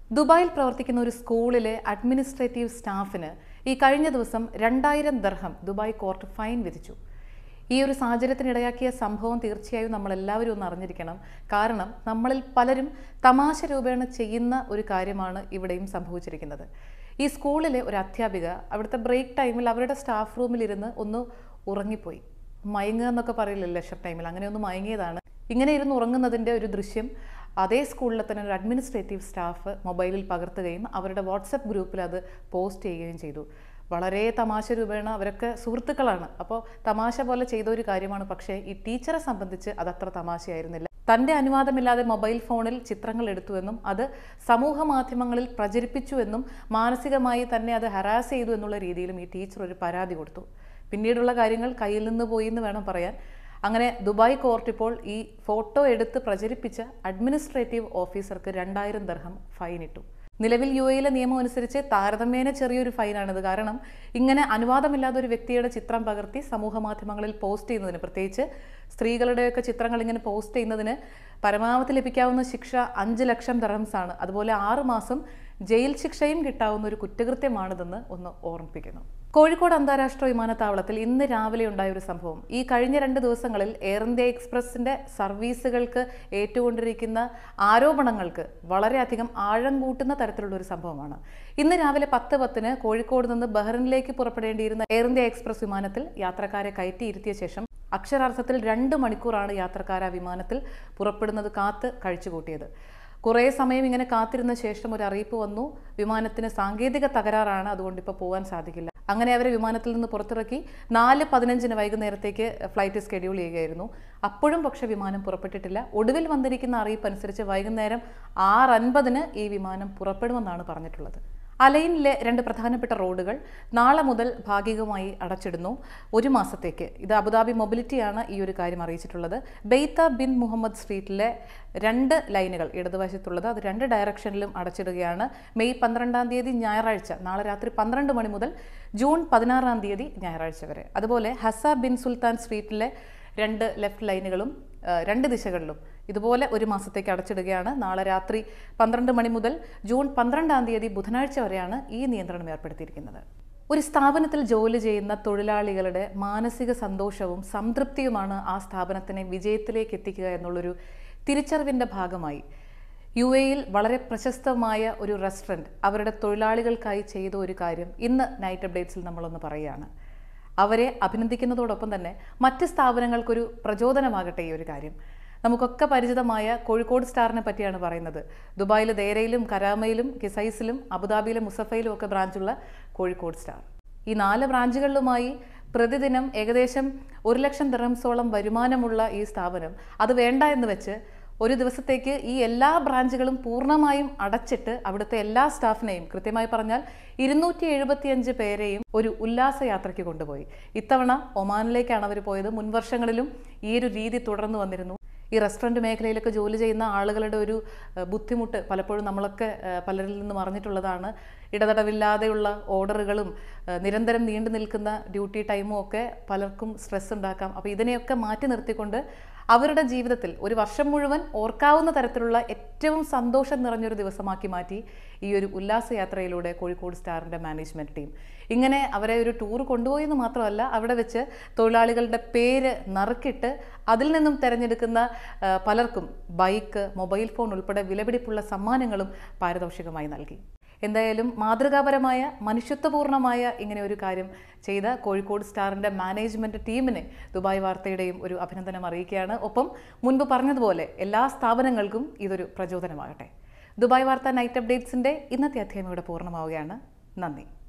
ദുബായിൽ പ്രവർത്തിക്കുന്ന ഒരു സ്കൂളിലെ അഡ്മിനിസ്ട്രേറ്റീവ് സ്റ്റാഫിന് ഈ കഴിഞ്ഞ ദിവസം 2000 ദർഹം ദുബായ് കോർട്ട് ഫൈൻ വിധിച്ചു. ഈ ഒരു സാഹചര്യത്തിനിടയാക്കിയ സംഭവം തീർച്ചയായും നമ്മളെല്ലാവരും ഒന്ന് അറിഞ്ഞിരിക്കണം. കാരണം നമ്മളിൽ പലരും തമാശ രൂപേണ ചെയ്യുന്ന ഒരു കാര്യമാണ് ഇവിടെയും സംഭവിച്ചിരിക്കുന്നത്. ഈ സ്കൂളിലെ ഒരു അധ്യാപിക അവിടുത്തെ ബ്രേക്ക് ടൈമിൽ അവരുടെ സ്റ്റാഫ് റൂമിലിരുന്ന് ഒന്ന് ഉറങ്ങിപ്പോയി. മയങ്ങുക എന്നൊക്കെ പറയില്ല ലെഷർ ടൈമിൽ, അങ്ങനെ ഒന്ന് മയങ്ങിയതാണ്. ഇങ്ങനെ ഇരുന്ന് ഉറങ്ങുന്നതിൻ്റെ ഒരു ദൃശ്യം അതേ സ്കൂളിലെ തന്നെ ഒരു അഡ്മിനിസ്ട്രേറ്റീവ് സ്റ്റാഫ് മൊബൈലിൽ പകർത്തുകയും അവരുടെ വാട്സപ്പ് ഗ്രൂപ്പിൽ അത് പോസ്റ്റ് ചെയ്യുകയും ചെയ്തു. വളരെ തമാശ രൂപേണ അവരൊക്കെ സുഹൃത്തുക്കളാണ്, അപ്പോൾ തമാശ പോലെ ചെയ്ത ഒരു കാര്യമാണ്. പക്ഷേ ഈ ടീച്ചറെ സംബന്ധിച്ച് അതത്ര തമാശയായിരുന്നില്ല. തൻ്റെ അനുവാദമില്ലാതെ മൊബൈൽ ഫോണിൽ ചിത്രങ്ങൾ എടുത്തുവെന്നും അത് സമൂഹ മാധ്യമങ്ങളിൽ പ്രചരിപ്പിച്ചുവെന്നും മാനസികമായി തന്നെ അത് ഹരാസ് ചെയ്തു എന്നുള്ള രീതിയിലും ഈ ടീച്ചർ ഒരു പരാതി കൊടുത്തു. പിന്നീടുള്ള കാര്യങ്ങൾ കയ്യിൽ നിന്ന് പോയി എന്ന് വേണം പറയാൻ. അങ്ങനെ ദുബായ് കോർട്ട് ഇപ്പോൾ ഈ ഫോട്ടോ എടുത്ത് പ്രചരിപ്പിച്ച അഡ്മിനിസ്ട്രേറ്റീവ് ഓഫീസർക്ക് 2000 ദർഹം ഫൈൻ ഇട്ടു. നിലവിൽ UAE നിയമം അനുസരിച്ച് താരതമ്യേന ചെറിയൊരു ഫൈനാണിത്. കാരണം ഇങ്ങനെ അനുവാദമില്ലാതെ ഒരു വ്യക്തിയുടെ ചിത്രം പകർത്തി സമൂഹ മാധ്യമങ്ങളിൽ പോസ്റ്റ് ചെയ്യുന്നതിന്, പ്രത്യേകിച്ച് സ്ത്രീകളുടെയൊക്കെ ചിത്രങ്ങൾ ഇങ്ങനെ പോസ്റ്റ് ചെയ്യുന്നതിന് പരമാവധി ലഭിക്കാവുന്ന ശിക്ഷ 5 ലക്ഷം ദർഹംസാണ്. അതുപോലെ 6 മാസം ജയിൽ ശിക്ഷയും കിട്ടാവുന്ന ഒരു കുറ്റകൃത്യമാണിതെന്ന് ഒന്ന് ഓർമ്മിപ്പിക്കുന്നു. കോഴിക്കോട് അന്താരാഷ്ട്ര വിമാനത്താവളത്തിൽ ഇന്ന് രാവിലെ ഉണ്ടായ ഒരു സംഭവം ഈ കഴിഞ്ഞ 2 ദിവസങ്ങളിൽ എയർ ഇന്ത്യ എക്സ്പ്രസിന്റെ സർവീസുകൾക്ക് ഏറ്റുകൊണ്ടിരിക്കുന്ന ആരോപണങ്ങൾക്ക് വളരെയധികം ആഴം കൂട്ടുന്ന തരത്തിലുള്ള ഒരു സംഭവമാണ്. ഇന്ന് രാവിലെ 10:10 കോഴിക്കോട് നിന്ന് ബഹ്റിനിലേക്ക് പുറപ്പെടേണ്ടിയിരുന്ന എയർ ഇന്ത്യ എക്സ്പ്രസ് വിമാനത്തിൽ യാത്രക്കാരെ കയറ്റിയിരുത്തിയ ശേഷം അക്ഷരാർത്ഥത്തിൽ 2 മണിക്കൂറാണ് യാത്രക്കാർ ആ വിമാനത്തിൽ പുറപ്പെടുന്നത് കാത്ത് കഴിച്ചുകൂട്ടിയത്. കുറേ സമയം ഇങ്ങനെ കാത്തിരുന്ന ശേഷം ഒരു അറിയിപ്പ് വന്നു, വിമാനത്തിന് സാങ്കേതിക തകരാറാണ്, അതുകൊണ്ട് ഇപ്പോൾ പോകാൻ സാധിക്കില്ല. അങ്ങനെ അവരെ വിമാനത്തിൽ നിന്ന് പുറത്തിറക്കി 4:15 വൈകുന്നേരത്തേക്ക് ഫ്ലൈറ്റ് ഷെഡ്യൂൾ ചെയ്യുകയായിരുന്നു. അപ്പോഴും പക്ഷേ വിമാനം പുറപ്പെട്ടിട്ടില്ല. ഒടുവിൽ വന്നിരിക്കുന്ന അറിയിപ്പ് അനുസരിച്ച് വൈകുന്നേരം 6:50 ഈ വിമാനം പുറപ്പെടുമെന്നാണ് പറഞ്ഞിട്ടുള്ളത്. അലൈനിലെ 2 പ്രധാനപ്പെട്ട റോഡുകൾ നാളെ മുതൽ ഭാഗികമായി അടച്ചിടുന്നു 1 മാസത്തേക്ക്. ഇത് അബുദാബി മൊബിലിറ്റിയാണ് ഈ ഒരു കാര്യം അറിയിച്ചിട്ടുള്ളത്. ബെയ്ത്ത ബിൻ മുഹമ്മദ് സ്ട്രീറ്റിലെ 2 ലൈനുകൾ ഇടതുവശത്തുള്ളത് അത് 2 ഡയറക്ഷനിലും അടച്ചിടുകയാണ്. മെയ് 12-ാം തീയതി ഞായറാഴ്ച, നാളെ രാത്രി 12 മണി മുതൽ ജൂൺ 16-ാം തീയതി ഞായറാഴ്ച വരെ. അതുപോലെ ഹസ ബിൻ സുൽത്താൻ സ്ട്രീറ്റിലെ 2 ലെഫ്റ്റ് ലൈനുകളും 2 ദിശകളിലും ഇതുപോലെ 1 മാസത്തേക്ക് അടച്ചിടുകയാണ്. നാളെ രാത്രി 12 മണി മുതൽ ജൂൺ 12-ാം തീയതി ബുധനാഴ്ച വരെയാണ് ഈ നിയന്ത്രണം ഏർപ്പെടുത്തിയിരിക്കുന്നത്. ഒരു സ്ഥാപനത്തിൽ ജോലി ചെയ്യുന്ന തൊഴിലാളികളുടെ മാനസിക സന്തോഷവും സംതൃപ്തിയുമാണ് ആ സ്ഥാപനത്തിനെ വിജയത്തിലേക്ക് എത്തിക്കുക എന്നുള്ളൊരു തിരിച്ചറിവിൻ്റെ ഭാഗമായി UAE വളരെ പ്രശസ്തമായ ഒരു റെസ്റ്റോറൻറ്റ് അവരുടെ തൊഴിലാളികൾക്കായി ചെയ്ത ഒരു കാര്യം ഇന്ന് നൈറ്റ് അപ്ഡേറ്റ്സിൽ നമ്മളൊന്ന് പറയുകയാണ്. അവരെ അഭിനന്ദിക്കുന്നതോടൊപ്പം തന്നെ മറ്റ് സ്ഥാപനങ്ങൾക്കൊരു പ്രചോദനമാകട്ടെ ഈ ഒരു കാര്യം. നമുക്കൊക്കെ പരിചിതമായ കോഴിക്കോട് സ്റ്റാറിനെ പറ്റിയാണ് പറയുന്നത്. ദുബായിൽ ദേരയിലും കരാമയിലും കിസൈസിലും അബുദാബിയിലെ മുസഫയിലും ഒക്കെ ബ്രാഞ്ചുള്ള കോഴിക്കോട് സ്റ്റാർ. ഈ 4 ബ്രാഞ്ചുകളിലുമായി പ്രതിദിനം ഏകദേശം 1 ലക്ഷം ദിർഹംസോളം വരുമാനമുള്ള ഈ സ്ഥാപനം അത് വേണ്ട എന്ന് വെച്ച് ഒരു ദിവസത്തേക്ക് ഈ എല്ലാ ബ്രാഞ്ചുകളും പൂർണ്ണമായും അടച്ചിട്ട് അവിടുത്തെ എല്ലാ സ്റ്റാഫിനെയും, കൃത്യമായി പറഞ്ഞാൽ 275 പേരെയും ഒരു ഉല്ലാസയാത്രയ്ക്ക് കൊണ്ടുപോയി. ഇത്തവണ ഒമാനിലേക്കാണ് അവർ പോയത്. മുൻവർഷങ്ങളിലും ഈ ഒരു രീതി തുടർന്നു വന്നിരുന്നു. ഈ റെസ്റ്റോറൻറ്റ് മേഖലയിലൊക്കെ ജോലി ചെയ്യുന്ന ആളുകളുടെ ഒരു ബുദ്ധിമുട്ട് പലപ്പോഴും നമ്മളൊക്കെ പലരിൽ നിന്നും അറിഞ്ഞിട്ടുള്ളതാണ്. ഇടതടവില്ലാതെയുള്ള ഓർഡറുകളും നിരന്തരം നീണ്ടു നിൽക്കുന്ന ഡ്യൂട്ടി ടൈമും ഒക്കെ പലർക്കും സ്ട്രെസ് ഉണ്ടാക്കാം. അപ്പോൾ ഇതിനെയൊക്കെ മാറ്റി നിർത്തിക്കൊണ്ട് അവരുടെ ജീവിതത്തിൽ ഒരു വർഷം മുഴുവൻ ഓർക്കാവുന്ന തരത്തിലുള്ള ഏറ്റവും സന്തോഷം നിറഞ്ഞൊരു ദിവസമാക്കി മാറ്റി ഈ ഒരു ഉല്ലാസയാത്രയിലൂടെ കോഴിക്കോട് സ്റ്റാറിൻ്റെ മാനേജ്മെൻറ്റ് ടീം. ഇങ്ങനെ അവരെ ഒരു ടൂർ കൊണ്ടുപോയെന്ന് മാത്രമല്ല, അവിടെ വെച്ച് തൊഴിലാളികളുടെ പേര് നറുക്കിട്ട് അതിൽ നിന്നും തിരഞ്ഞെടുക്കുന്ന പലർക്കും ബൈക്ക്, മൊബൈൽ ഫോൺ ഉൾപ്പെടെ വിലപിടിപ്പുള്ള സമ്മാനങ്ങളും പാരിതോഷികമായി നൽകി. എന്തായാലും മാതൃകാപരമായ മനുഷ്യത്വപൂർണ്ണമായ ഇങ്ങനെ ഒരു കാര്യം ചെയ്ത കോഴിക്കോട് സ്റ്റാറിൻ്റെ മാനേജ്മെൻറ്റ് ടീമിനെ ദുബായ് വാർത്തയുടെയും ഒരു അഭിനന്ദനം അറിയിക്കുകയാണ്. ഒപ്പം മുൻപ് പറഞ്ഞതുപോലെ എല്ലാ സ്ഥാപനങ്ങൾക്കും ഇതൊരു പ്രചോദനമാകട്ടെ. ദുബായ് വാർത്ത നൈറ്റ് അപ്ഡേറ്റ്സിൻ്റെ ഇന്നത്തെ അധ്യായം ഇവിടെ പൂർണ്ണമാവുകയാണ്. നന്ദി.